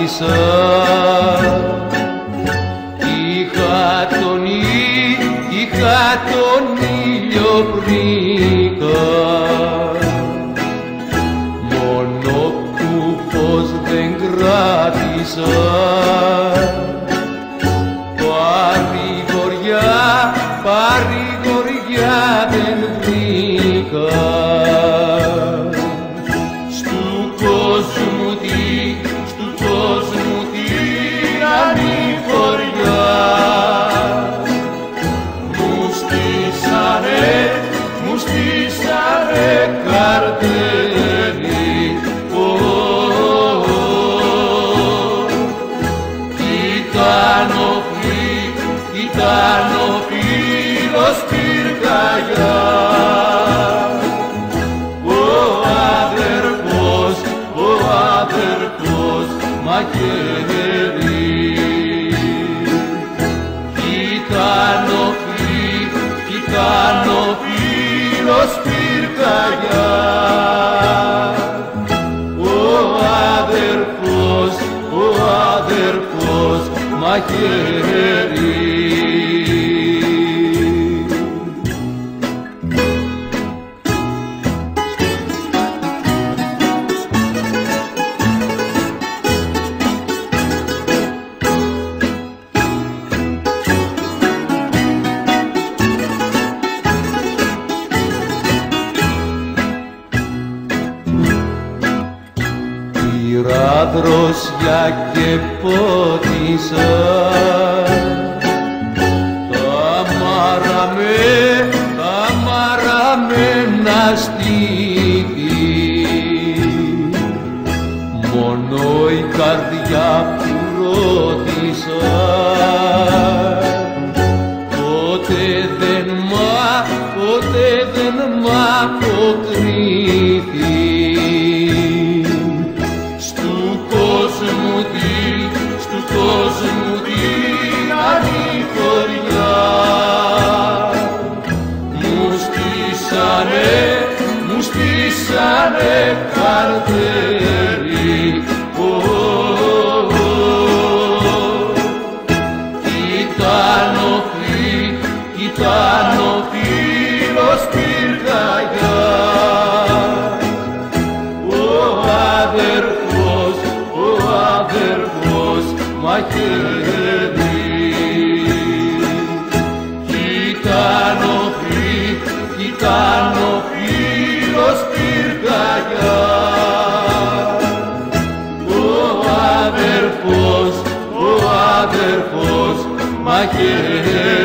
κράτησα. Είχα τον ήλιο βρήκα, μόνο που φως δεν κράτησα. Παρηγοριά δεν βρήκα. Στου κόσμου την ανηφοριά μου στήσανε καρτέρι. Ήταν ο φίλος πυρκαγιά, ο αδερφός μαχαίρι. Ήταν ο φίλος πυρκαγιά, ο αδερφός μαχαίρι. Πήρα δροσιά και πότισα, τα μαραμένα στήθη. Μόνο η καρδιά που ρώτησα, ποτέ δεν μ' αποκρίθη. Στου κόσμου την ανηφοριά μου στήσανε καρτέρι. Ήταν ο φίλος πυρκαγιά, ο αδερφός μαχαίρι. Ήταν ο φίλος πυρκαγιά, ο αδερφός μαχαίρι.